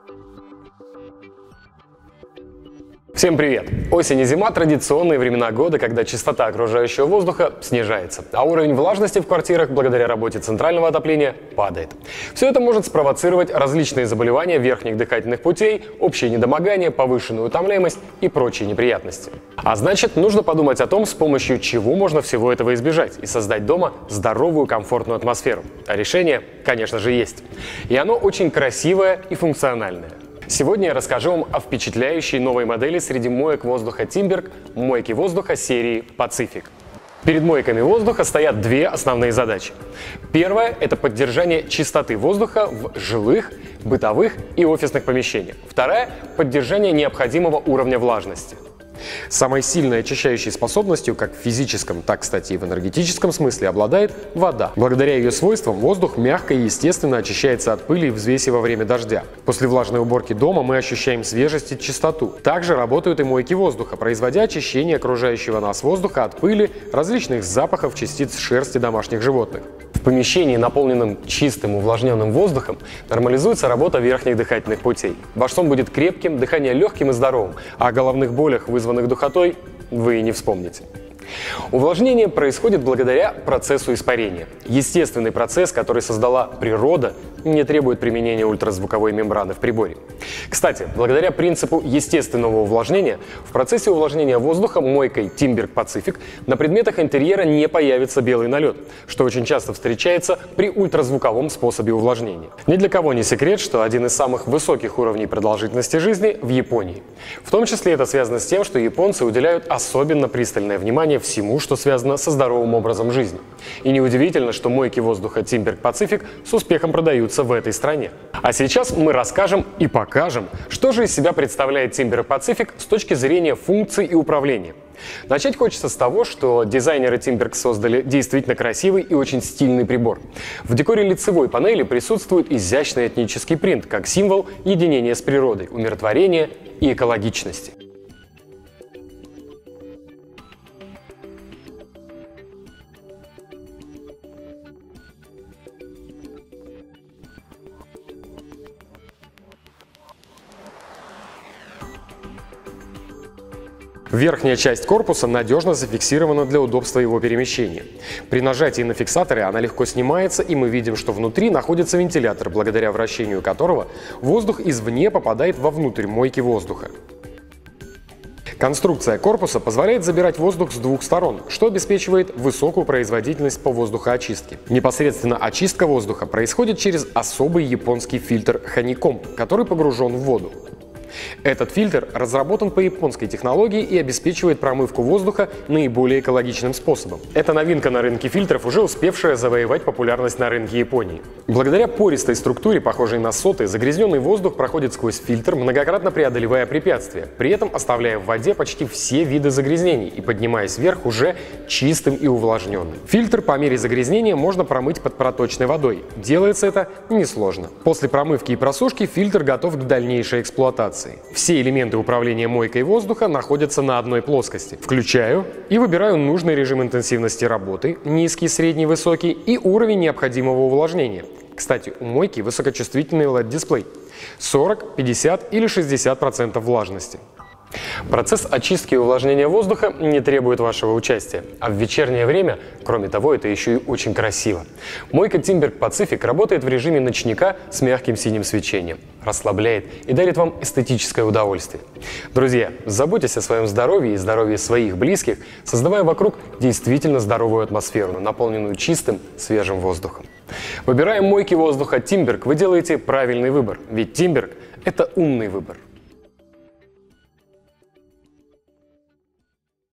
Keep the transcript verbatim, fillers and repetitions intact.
Всем привет! Осень и зима – традиционные времена года, когда частота окружающего воздуха снижается, а уровень влажности в квартирах благодаря работе центрального отопления падает. Все это может спровоцировать различные заболевания верхних дыхательных путей, общее недомогание, повышенную утомляемость и прочие неприятности. А значит, нужно подумать о том, с помощью чего можно всего этого избежать и создать дома здоровую, комфортную атмосферу. А решение, конечно же, есть. И оно очень красивое и функциональное. Сегодня я расскажу вам о впечатляющей новой модели среди моек воздуха Timberg – мойки воздуха серии Pacific. Перед мойками воздуха стоят две основные задачи. Первая – это поддержание чистоты воздуха в жилых, бытовых и офисных помещениях. Вторая – поддержание необходимого уровня влажности. Самой сильной очищающей способностью, как в физическом, так, кстати, и в энергетическом смысле, обладает вода. Благодаря ее свойствам воздух мягко и естественно очищается от пыли и взвеси во время дождя. После влажной уборки дома мы ощущаем свежесть и чистоту. Также работают и мойки воздуха, производя очищение окружающего нас воздуха от пыли, различных запахов, частиц шерсти домашних животных. В помещении, наполненном чистым увлажненным воздухом, нормализуется работа верхних дыхательных путей. Ваш сон будет крепким, дыхание легким и здоровым, а о головных болях, вызванных духотой, вы и не вспомните. Увлажнение происходит благодаря процессу испарения. Естественный процесс, который создала природа, не требует применения ультразвуковой мембраны в приборе. Кстати, благодаря принципу естественного увлажнения, в процессе увлажнения воздуха мойкой Timberg Pacific на предметах интерьера не появится белый налет, что очень часто встречается при ультразвуковом способе увлажнения. Ни для кого не секрет, что один из самых высоких уровней продолжительности жизни в Японии. В том числе это связано с тем, что японцы уделяют особенно пристальное внимание всему, что связано со здоровым образом жизни. И неудивительно, что мойки воздуха Timberg Pacific с успехом продаются в этой стране. А сейчас мы расскажем и покажем, что же из себя представляет Timberg Pacific с точки зрения функций и управления. Начать хочется с того, что дизайнеры Timberg создали действительно красивый и очень стильный прибор. В декоре лицевой панели присутствует изящный этнический принт, как символ единения с природой, умиротворения и экологичности. Верхняя часть корпуса надежно зафиксирована для удобства его перемещения. При нажатии на фиксаторы она легко снимается, и мы видим, что внутри находится вентилятор, благодаря вращению которого воздух извне попадает вовнутрь мойки воздуха. Конструкция корпуса позволяет забирать воздух с двух сторон, что обеспечивает высокую производительность по воздухоочистке. Непосредственно очистка воздуха происходит через особый японский фильтр Honeycomb, который погружен в воду. Этот фильтр разработан по японской технологии и обеспечивает промывку воздуха наиболее экологичным способом. Это новинка на рынке фильтров, уже успевшая завоевать популярность на рынке Японии. Благодаря пористой структуре, похожей на соты, загрязненный воздух проходит сквозь фильтр, многократно преодолевая препятствия, при этом оставляя в воде почти все виды загрязнений и поднимаясь вверх уже чистым и увлажненным. Фильтр по мере загрязнения можно промыть под проточной водой. Делается это несложно. После промывки и просушки фильтр готов к дальнейшей эксплуатации. Все элементы управления мойкой воздуха находятся на одной плоскости. Включаю и выбираю нужный режим интенсивности работы, низкий, средний, высокий и уровень необходимого увлажнения. Кстати, у мойки высокочувствительный эл и ди-дисплей – сорок, пятьдесят или шестьдесят процентов влажности. Процесс очистки и увлажнения воздуха не требует вашего участия, а в вечернее время, кроме того, это еще и очень красиво. Мойка Timberg Pacific работает в режиме ночника с мягким синим свечением, расслабляет и дарит вам эстетическое удовольствие. Друзья, заботьтесь о своем здоровье и здоровье своих близких, создавая вокруг действительно здоровую атмосферу, наполненную чистым, свежим воздухом. Выбирая мойки воздуха Timberg, вы делаете правильный выбор, ведь Timberg – это умный выбор.